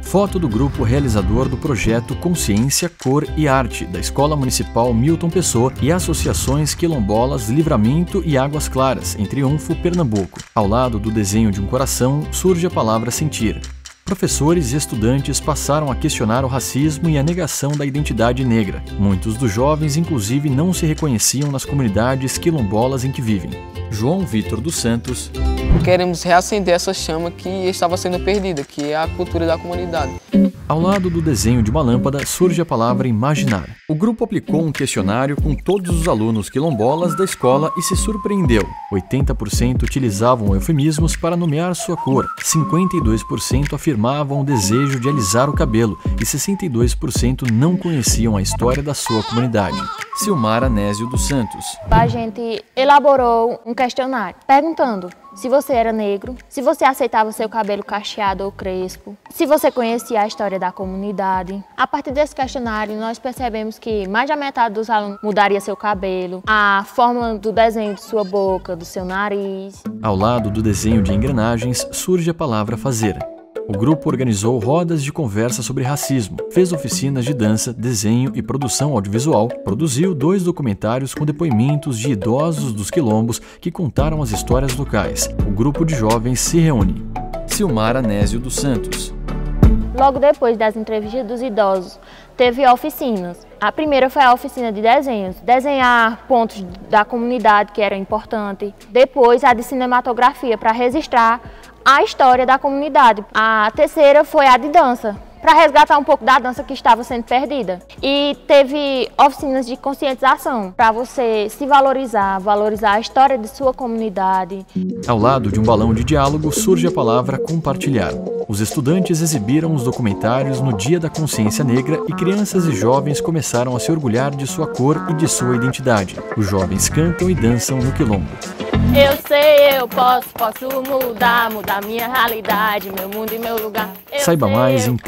Foto do grupo realizador do projeto Consciência, Cor e Arte, da Escola Municipal Milton Pessoa e associações quilombolas Livramento e Águas Claras, em Triunfo, Pernambuco. Ao lado do desenho de um coração, surge a palavra sentir. Professores e estudantes passaram a questionar o racismo e a negação da identidade negra. Muitos dos jovens, inclusive, não se reconheciam nas comunidades quilombolas em que vivem. João Vitor dos Santos. Queremos reacender essa chama que estava sendo perdida, que é a cultura da comunidade. Ao lado do desenho de uma lâmpada surge a palavra imaginar. O grupo aplicou um questionário com todos os alunos quilombolas da escola e se surpreendeu. 80% utilizavam eufemismos para nomear sua cor, 52% afirmavam o desejo de alisar o cabelo e 62% não conheciam a história da sua comunidade. Silmara Nésio dos Santos. A gente elaborou um questionário perguntando se você era negro, se você aceitava seu cabelo cacheado ou crespo, se você conhecia a história da comunidade. A partir desse questionário, nós percebemos que mais da metade dos alunos mudaria seu cabelo, a forma do desenho de sua boca, do seu nariz. Ao lado do desenho de engrenagens surge a palavra fazer. O grupo organizou rodas de conversa sobre racismo, fez oficinas de dança, desenho e produção audiovisual, produziu 2 documentários com depoimentos de idosos dos quilombos que contaram as histórias locais. O grupo de jovens se reúne. Silmara Nésio dos Santos. Logo depois das entrevistas dos idosos, teve oficinas. A primeira foi a oficina de desenhos, desenhar pontos da comunidade que era importante. Depois a de cinematografia para registrar a história da comunidade. A terceira foi a de dança, para resgatar um pouco da dança que estava sendo perdida. E teve oficinas de conscientização, para você se valorizar a história de sua comunidade. Ao lado de um balão de diálogo surge a palavra compartilhar. Os estudantes exibiram os documentários no Dia da Consciência Negra e crianças e jovens começaram a se orgulhar de sua cor e de sua identidade. Os jovens cantam e dançam no quilombo. Eu sei, eu posso mudar minha realidade, meu mundo e meu lugar. Saiba mais em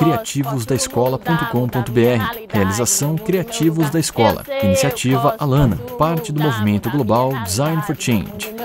criativosdaescola.com.br. Realização Criativos da Escola. Iniciativa Alana, parte do movimento global Design for Change.